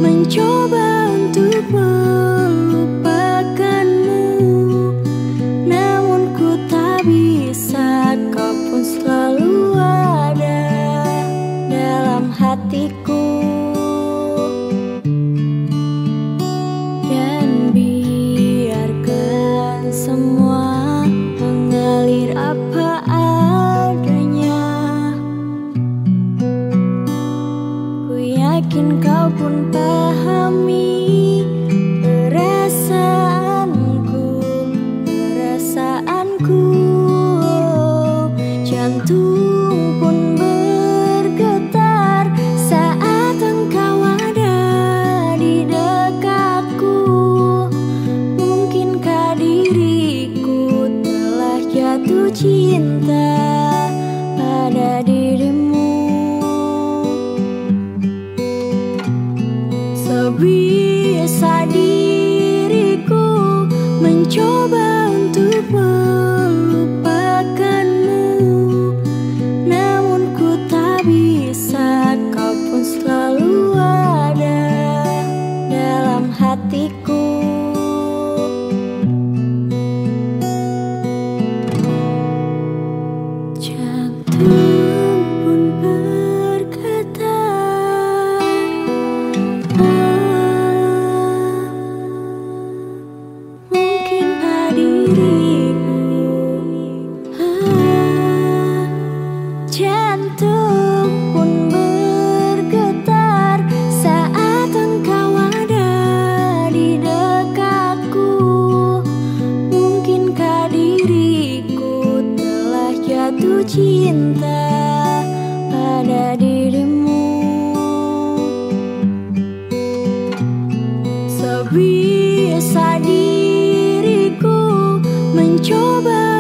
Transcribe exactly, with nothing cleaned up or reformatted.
mencoba untuk melupakanmu, namun ku tak bisa. Kau pun selalu ada dalam hatiku, dan biarkan semua mengalir apa adanya. Ku yakin kau pun pahami perasaanku, perasaanku. Jantung pun bergetar saat engkau ada di dekatku. Mungkinkah diriku telah jatuh cinta pada dirimu? Sebisa diriku mencoba untuk melupakanmu, namun ku tak bisa. Kau pun selalu ada dalam hatiku. Jantung pun berkata, jantung pun bergetar saat engkau ada di dekatku. Mungkinkah diriku telah jatuh cinta pada dirimu? Sebisa diriku mencoba